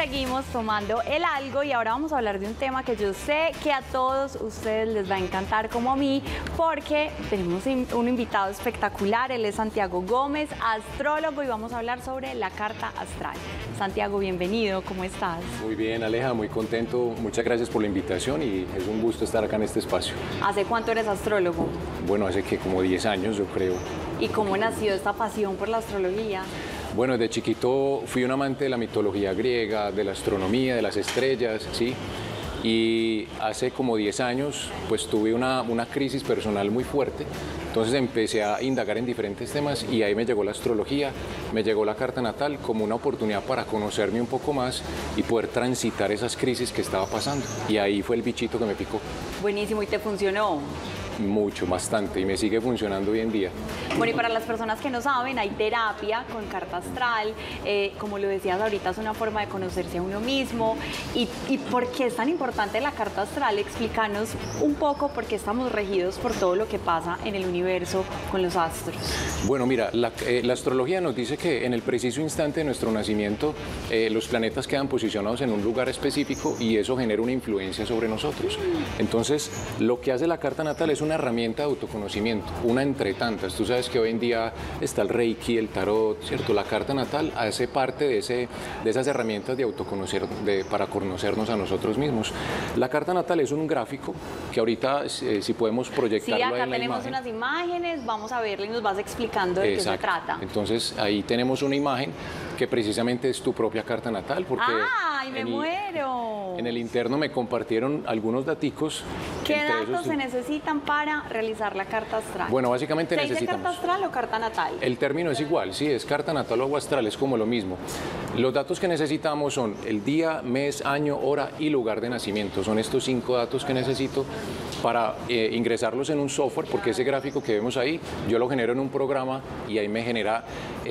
seguimos tomando el algo y ahora vamos a hablar de un tema que yo sé que a todos ustedes les va a encantar como a mí, porque tenemos un invitado espectacular. Él es Santiago Gómez, astrólogo, y vamos a hablar sobre la carta astral. Santiago, bienvenido, ¿cómo estás? Muy bien, Aleja, muy contento. Muchas gracias por la invitación y es un gusto estar acá en este espacio. ¿Hace cuánto eres astrólogo? Bueno, hace que como 10 años, yo creo. ¿Y cómo nació esta pasión por la astrología? Bueno, desde chiquito fui un amante de la mitología griega, de la astronomía, de las estrellas, ¿sí? Y hace como 10 años, pues tuve una crisis personal muy fuerte. Entonces empecé a indagar en diferentes temas y ahí me llegó la astrología, me llegó la carta natal como una oportunidad para conocerme un poco más y poder transitar esas crisis que estaba pasando. Y ahí fue el bichito que me picó. Buenísimo, ¿y te funcionó? Mucho, bastante, y me sigue funcionando hoy en día. Bueno, y para las personas que no saben, hay terapia con carta astral, como lo decías ahorita, es una forma de conocerse a uno mismo. ¿Y por qué es tan importante la carta astral? Explícanos un poco por qué estamos regidos por todo lo que pasa en el universo con los astros. Bueno, mira, la astrología nos dice que en el preciso instante de nuestro nacimiento, los planetas quedan posicionados en un lugar específico y eso genera una influencia sobre nosotros. Entonces, lo que hace la carta natal es una herramienta de autoconocimiento, una entre tantas. Tú sabes que hoy en día está el Reiki, el Tarot, ¿cierto? La carta natal hace parte de esas herramientas de autoconocer, para conocernos a nosotros mismos. La carta natal es un gráfico que ahorita, si podemos proyectarlo sí, ahí acá en la tenemos imagen. unas imágenes, vamos a verla y nos vas explicando de qué se trata. Entonces, ahí tenemos una imagen que precisamente es tu propia carta natal, porque ¡ay, me muero! En el interno me compartieron algunos daticos. ¿Qué datos se necesitan para realizar la carta astral? Bueno, básicamente necesitamos... ¿Se dice carta astral o carta natal? El término es igual, sí, es carta natal o astral, es como lo mismo. Los datos que necesitamos son el día, mes, año, hora y lugar de nacimiento. Son estos 5 datos que necesito para ingresarlos en un software, porque ese gráfico que vemos ahí, yo lo genero en un programa y ahí me genera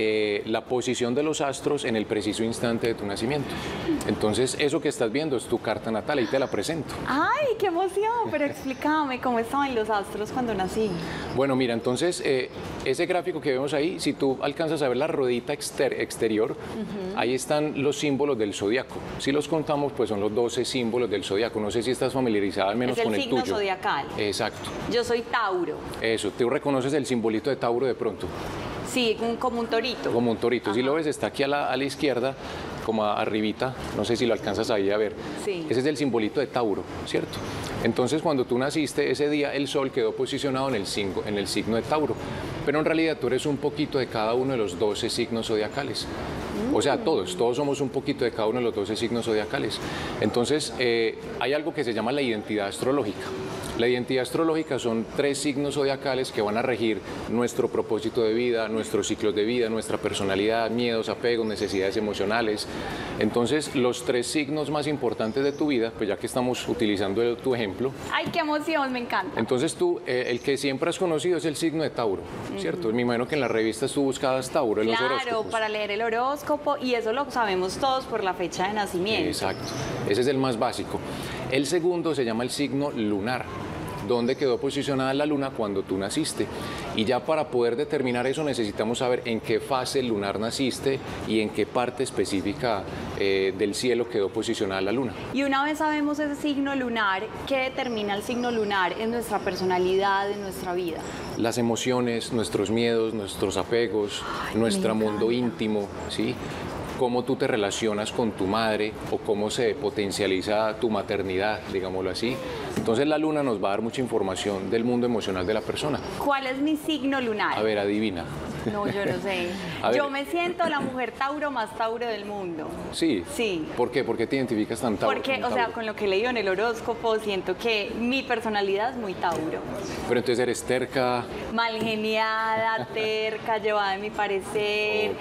la posición de los astros en el preciso instante de tu nacimiento. Entonces, eso que estás viendo es tu carta natal, ahí te la presento. ¡Ay, qué emoción! Pero explícame, ¿cómo estaban los astros cuando nací? Bueno, mira, entonces, ese gráfico que vemos ahí, si tú alcanzas a ver la ruedita exterior, ahí están los símbolos del zodiaco. Si los contamos, pues son los 12 símbolos del zodiaco. No sé si estás familiarizada al menos con el tuyo. Es el signo zodiacal. Exacto. Yo soy Tauro. Eso, ¿tú reconoces el simbolito de Tauro de pronto? Sí, como un torito. Como un torito. Ajá. Si lo ves, está aquí a la izquierda, como arribita, no sé si lo alcanzas ahí a ver. Sí. Ese es el simbolito de Tauro, ¿cierto? Entonces, cuando tú naciste, ese día el Sol quedó posicionado en el signo de Tauro. Pero en realidad tú eres un poquito de cada uno de los 12 signos zodiacales. O sea, todos somos un poquito de cada uno de los 12 signos zodiacales. Entonces, hay algo que se llama la identidad astrológica. La identidad astrológica son 3 signos zodiacales que van a regir nuestro propósito de vida, nuestros ciclos de vida, nuestra personalidad, miedos, apegos, necesidades emocionales. Entonces, los 3 signos más importantes de tu vida, pues ya que estamos utilizando tu ejemplo. ¡Ay, qué emoción! Me encanta. Entonces tú, el que siempre has conocido es el signo de Tauro, ¿cierto? Me imagino que en las revistas tú buscabas Tauro en los horóscopos. Claro, para leer el horóscopo, y eso lo sabemos todos por la fecha de nacimiento. Exacto, ese es el más básico. El segundo se llama el signo lunar, donde quedó posicionada la luna cuando tú naciste. Y ya para poder determinar eso necesitamos saber en qué fase lunar naciste y en qué parte específica del cielo quedó posicionada la luna. Y una vez sabemos ese signo lunar, ¿qué determina el signo lunar en nuestra personalidad, en nuestra vida? Las emociones, nuestros miedos, nuestros apegos, nuestro mundo íntimo, ¿sí? Cómo tú te relacionas con tu madre o cómo se potencializa tu maternidad, digámoslo así. Entonces la luna nos va a dar mucha información del mundo emocional de la persona. ¿Cuál es mi signo lunar? A ver, adivina. No, yo no sé. Yo me siento la mujer Tauro más Tauro del mundo. Sí. Sí. ¿Por qué? ¿Por qué te identificas tan Tauro? Porque, o sea, con lo que he leído en el horóscopo, siento que mi personalidad es muy Tauro. Pero entonces eres terca. Malgeniada, terca, llevada de mi parecer,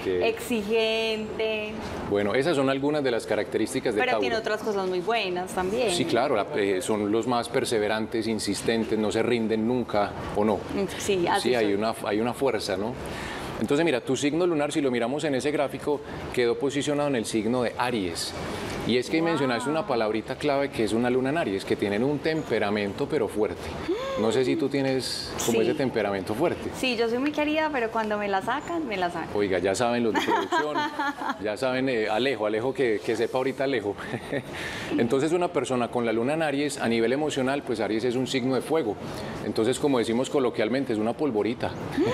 exigente. Bueno, esas son algunas de las características de Tauro. Pero tiene otras cosas muy buenas también. Sí, claro, son los más perseverantes, insistentes, no se rinden nunca, ¿o no? Sí, así sí, hay una fuerza, ¿no? Entonces, mira, tu signo lunar, si lo miramos en ese gráfico, quedó posicionado en el signo de Aries. Y es que mencionaste una palabrita clave que es una luna en Aries, que tienen un temperamento pero fuerte. No sé si tú tienes como ese temperamento fuerte. Sí, yo soy muy querida, pero cuando me la sacan, me la sacan. Oiga, ya saben los de producción, ya saben, Alejo que sepa ahorita Alejo. Entonces una persona con la luna en Aries, a nivel emocional, pues Aries es un signo de fuego. Entonces, como decimos coloquialmente, es una polvorita.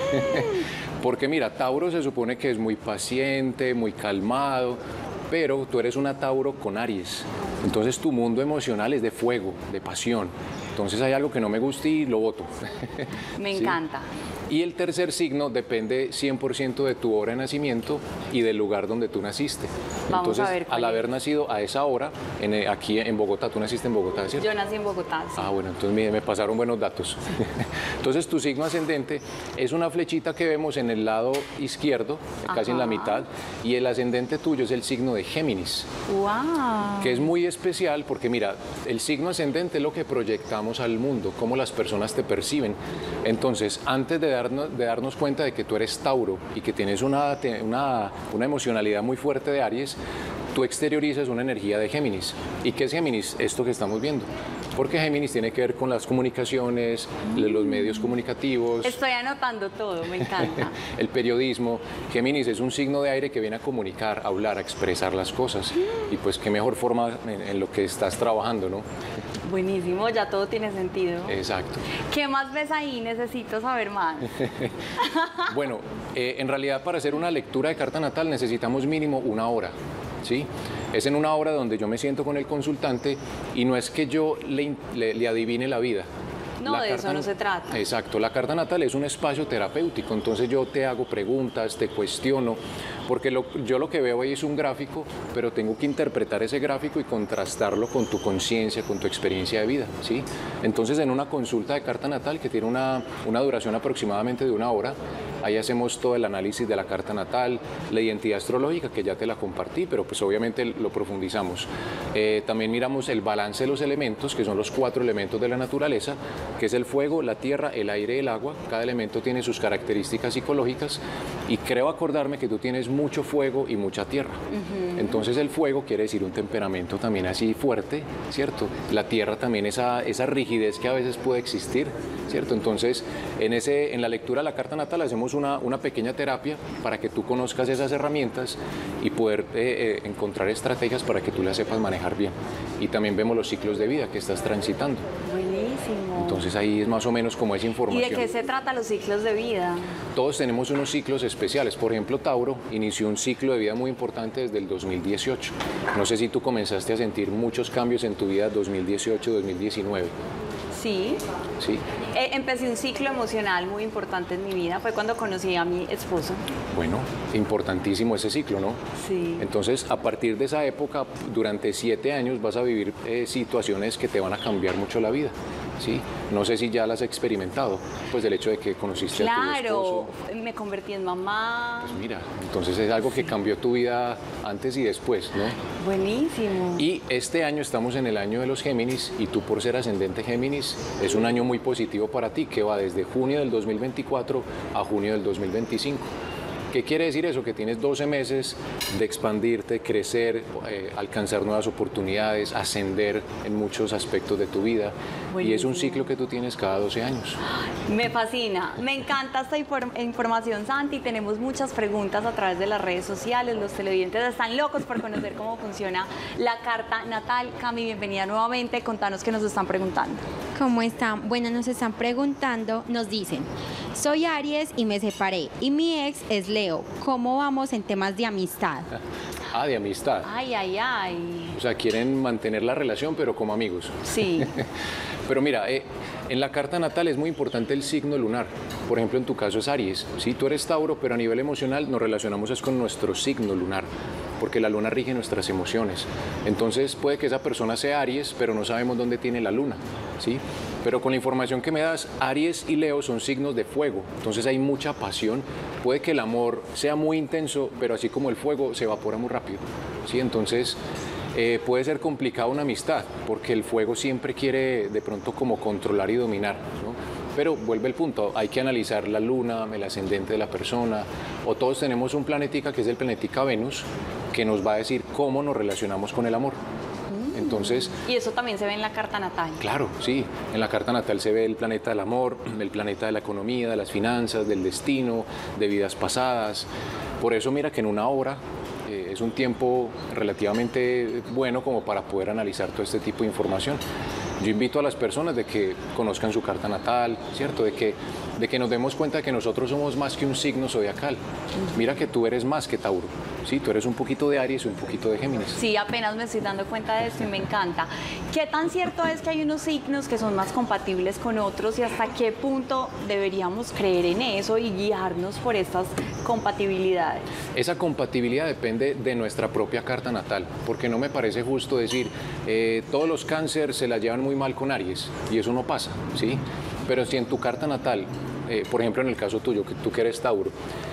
Porque mira, Tauro se supone que es muy paciente, muy calmado, pero tú eres una Tauro con Aries. Entonces tu mundo emocional es de fuego, de pasión. Entonces hay algo que no me gusta y lo voto. Me encanta. Y el tercer signo depende 100% de tu hora de nacimiento y del lugar donde tú naciste. Vamos Entonces, a ver al haber nacido a esa hora, aquí en Bogotá, tú naciste en Bogotá, ¿cierto? Yo nací en Bogotá, sí. Ah, bueno, entonces me pasaron buenos datos. Entonces, tu signo ascendente es una flechita que vemos en el lado izquierdo, casi en la mitad, y el ascendente tuyo es el signo de Géminis. ¡Wow! Que es muy especial porque, mira, el signo ascendente es lo que proyectamos al mundo, cómo las personas te perciben. Entonces, antes de darnos cuenta de que tú eres Tauro y que tienes una emocionalidad muy fuerte de Aries, tú exteriorizas una energía de Géminis. ¿Y qué es Géminis? Esto que estamos viendo. Porque Géminis tiene que ver con las comunicaciones, los medios comunicativos. Estoy anotando todo, me encanta. El periodismo. Géminis es un signo de aire que viene a comunicar, a hablar, a expresar las cosas. Y pues qué mejor forma en lo que estás trabajando, ¿no? Buenísimo, ya todo tiene sentido. Exacto. ¿Qué más ves ahí? Necesito saber más. Bueno, en realidad para hacer una lectura de carta natal necesitamos mínimo una hora, ¿sí? Es en una hora donde yo me siento con el consultante y no es que yo le adivine la vida. No, de eso no se trata. Exacto, la carta natal es un espacio terapéutico, entonces yo te hago preguntas, te cuestiono, porque yo lo que veo ahí es un gráfico, pero tengo que interpretar ese gráfico y contrastarlo con tu conciencia, con tu experiencia de vida, ¿sí? Entonces, en una consulta de carta natal que tiene una duración aproximadamente de una hora, ahí hacemos todo el análisis de la carta natal, la identidad astrológica, que ya te la compartí, pero pues obviamente lo profundizamos. También miramos el balance de los elementos, que son los 4 elementos de la naturaleza, que es el fuego, la tierra, el aire y el agua. Cada elemento tiene sus características psicológicas y creo acordarme que tú tienes mucho fuego y mucha tierra. Entonces el fuego quiere decir un temperamento también así fuerte, ¿cierto? La tierra también esa rigidez que a veces puede existir, ¿cierto? Entonces en la lectura de la carta natal hacemos una pequeña terapia para que tú conozcas esas herramientas y poder encontrar estrategias para que tú las sepas manejar bien. Y también vemos los ciclos de vida que estás transitando. Buenísimo. Entonces ahí es más o menos como esa información. ¿Y de qué se trata los ciclos de vida? Todos tenemos unos ciclos especiales. Por ejemplo, Tauro inició un ciclo de vida muy importante desde el 2018. No sé si tú comenzaste a sentir muchos cambios en tu vida 2018-2019. Sí. Sí. Empecé un ciclo emocional muy importante en mi vida. Fue cuando conocí a mi esposo. Bueno, importantísimo ese ciclo, ¿no? Sí. Entonces, a partir de esa época, durante 7 años vas a vivir situaciones que te van a cambiar mucho la vida, ¿sí? No sé si ya las has experimentado, pues del hecho de que conociste a tu esposo. Claro, me convertí en mamá. Pues mira, entonces es algo que cambió tu vida antes y después, ¿no? Buenísimo. Y este año estamos en el año de los Géminis y tú por ser ascendente Géminis es un año muy positivo para ti que va desde junio del 2024 a junio del 2025. ¿Qué quiere decir eso? Que tienes 12 meses de expandirte, crecer, alcanzar nuevas oportunidades, ascender en muchos aspectos de tu vida. Buenísimo. Y es un ciclo que tú tienes cada 12 años. Me fascina, me encanta esta información, Santi. Tenemos muchas preguntas a través de las redes sociales. Los televidentes están locos por conocer cómo funciona la carta natal. Cami, bienvenida nuevamente. Contanos qué nos están preguntando. ¿Cómo están? Bueno, nos están preguntando, nos dicen, soy Aries y me separé y mi ex es Leo. ¿Cómo vamos en temas de amistad? Ah, de amistad. Ay, ay, ay. O sea, quieren mantener la relación, pero como amigos. Sí. Pero mira, en la carta natal es muy importante el signo lunar. Por ejemplo, en tu caso es Aries. Sí, tú eres Tauro, pero a nivel emocional nos relacionamos es con nuestro signo lunar, porque la luna rige nuestras emociones. Entonces puede que esa persona sea Aries, pero no sabemos dónde tiene la luna, ¿sí? Pero con la información que me das, Aries y Leo son signos de fuego, entonces hay mucha pasión. Puede que el amor sea muy intenso, pero así como el fuego se evapora muy rápido, ¿sí? Entonces puede ser complicada una amistad, porque el fuego siempre quiere de pronto como controlar y dominar, ¿no? Pero vuelve el punto, hay que analizar la luna, el ascendente de la persona, O todos tenemos un planetica que es el planetica Venus, que nos va a decir cómo nos relacionamos con el amor. Entonces, y eso también se ve en la carta natal. claro, sí, en la carta natal se ve el planeta del amor, el planeta de la economía, de las finanzas, del destino, de vidas pasadas. Por eso mira que en una hora es un tiempo relativamente bueno como para poder analizar todo este tipo de información. Yo invito a las personas de que conozcan su carta natal, ¿cierto? De que nos demos cuenta de que nosotros somos más que un signo zodiacal. Mira que tú eres más que Tauro, ¿sí? Tú eres un poquito de Aries y un poquito de Géminis. Sí, apenas me estoy dando cuenta de esto y me encanta. ¿Qué tan cierto es que hay unos signos que son más compatibles con otros y hasta qué punto deberíamos creer en eso y guiarnos por estas compatibilidades? Esa compatibilidad depende de nuestra propia carta natal, porque no me parece justo decir todos los cáncer se la llevan muy mal con Aries y eso no pasa, ¿sí? Pero si en tu carta natal, por ejemplo en el caso tuyo, que tú que eres Tauro,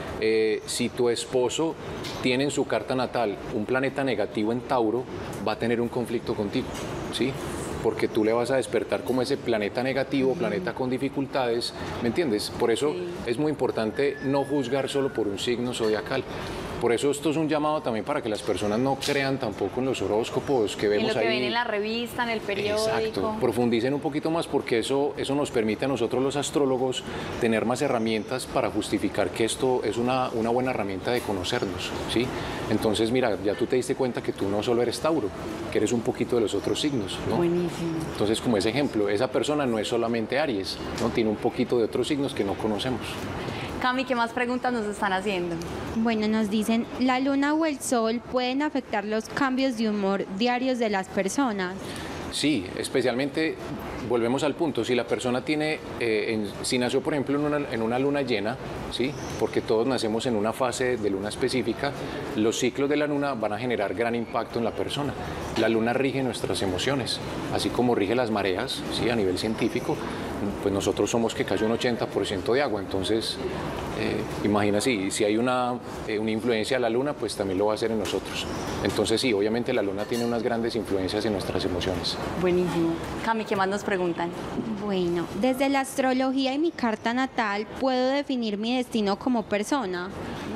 si tu esposo tiene en su carta natal un planeta negativo en Tauro, va a tener un conflicto contigo, ¿sí? Porque tú le vas a despertar como ese planeta negativo, planeta con dificultades, ¿me entiendes? Por eso es muy importante no juzgar solo por un signo zodiacal. Por eso esto es un llamado también para que las personas no crean tampoco en los horóscopos que vemos ahí. En lo que ven en la revista, en el periódico. Exacto, profundicen un poquito más porque eso nos permite a nosotros los astrólogos tener más herramientas para justificar que esto es una buena herramienta de conocernos, ¿sí? Entonces, mira, ya tú te diste cuenta que tú no solo eres Tauro, que eres un poquito de los otros signos, ¿no? Buenísimo. Entonces, como ese ejemplo, esa persona no es solamente Aries, ¿no? Tiene un poquito de otros signos que no conocemos. Cami, ¿qué más preguntas nos están haciendo? Bueno, nos dicen, ¿la luna o el sol pueden afectar los cambios de humor diarios de las personas? Sí, especialmente, volvemos al punto, si la persona tiene, si nació por ejemplo en una luna llena, ¿sí? Porque todos nacemos en una fase de luna específica, los ciclos de la luna van a generar gran impacto en la persona. La luna rige nuestras emociones, así como rige las mareas, ¿sí? A nivel científico, pues nosotros somos que casi un 80% de agua, entonces imagina si hay una influencia de la luna, pues también lo va a hacer en nosotros. Entonces sí, obviamente la luna tiene unas grandes influencias en nuestras emociones. Buenísimo. Cami, ¿qué más nos preguntan? Bueno, desde la astrología y mi carta natal, ¿puedo definir mi destino como persona?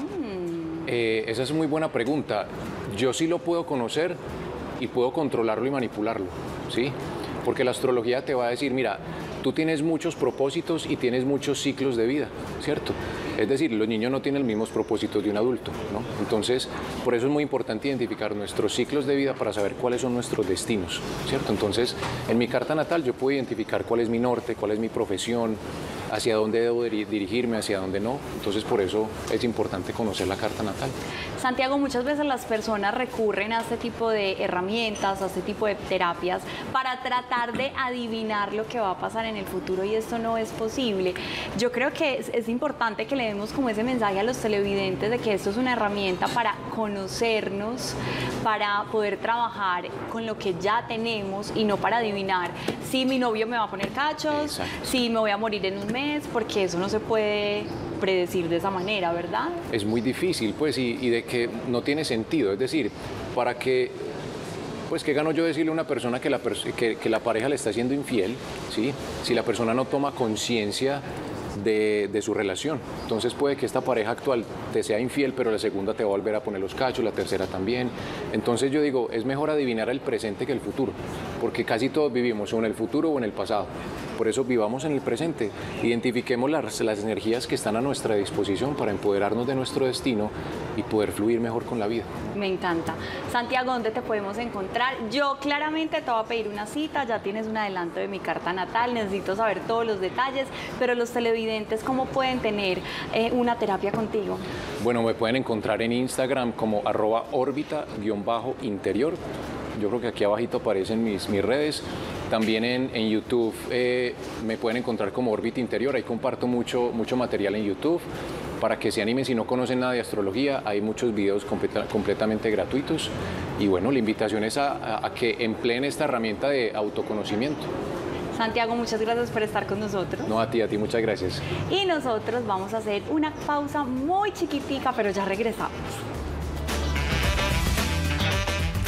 Esa es muy buena pregunta. Yo sí lo puedo conocer y puedo controlarlo y manipularlo, ¿sí? Porque la astrología te va a decir, mira, tú tienes muchos propósitos y tienes muchos ciclos de vida, ¿cierto? Es decir, los niños no tienen los mismos propósitos de un adulto, ¿no? Entonces, por eso es muy importante identificar nuestros ciclos de vida para saber cuáles son nuestros destinos, ¿cierto? Entonces, en mi carta natal yo puedo identificar cuál es mi norte, cuál es mi profesión, hacia dónde debo dirigirme, hacia dónde no. Entonces, por eso es importante conocer la carta natal. Santiago, muchas veces las personas recurren a este tipo de herramientas, a este tipo de terapias para tratar de adivinar lo que va a pasar en el futuro y esto no es posible. Yo creo que es importante que le demos como ese mensaje a los televidentes de que esto es una herramienta para conocernos, para poder trabajar con lo que ya tenemos y no para adivinar si mi novio me va a poner cachos, exacto, si me voy a morir en un mes, porque eso no se puede predecir de esa manera, ¿verdad? Es muy difícil, pues, y de que no tiene sentido. Es decir, para que, pues, ¿qué gano yo decirle a una persona que la pareja le está siendo infiel, ¿sí? Si la persona no toma conciencia de su relación? Entonces puede que esta pareja actual te sea infiel, pero la segunda te va a volver a poner los cachos, la tercera también. Entonces yo digo, es mejor adivinar el presente que el futuro, porque casi todos vivimos o en el futuro o en el pasado. Por eso vivamos en el presente, identifiquemos las energías que están a nuestra disposición para empoderarnos de nuestro destino y poder fluir mejor con la vida. Me encanta. Santiago, ¿dónde te podemos encontrar? Yo claramente te voy a pedir una cita, ya tienes un adelanto de mi carta natal, necesito saber todos los detalles, pero los televidentes, ¿cómo pueden tener una terapia contigo? Bueno, me pueden encontrar en Instagram como @órbita_interior. Yo creo que aquí abajito aparecen mis redes. También en YouTube me pueden encontrar como Órbita Interior. Ahí comparto mucho material en YouTube para que se animen. Si no conocen nada de astrología, hay muchos videos completamente gratuitos. Y bueno, la invitación es a que empleen esta herramienta de autoconocimiento. Santiago, muchas gracias por estar con nosotros. No, a ti muchas gracias. Y nosotros vamos a hacer una pausa muy chiquitica, pero ya regresamos.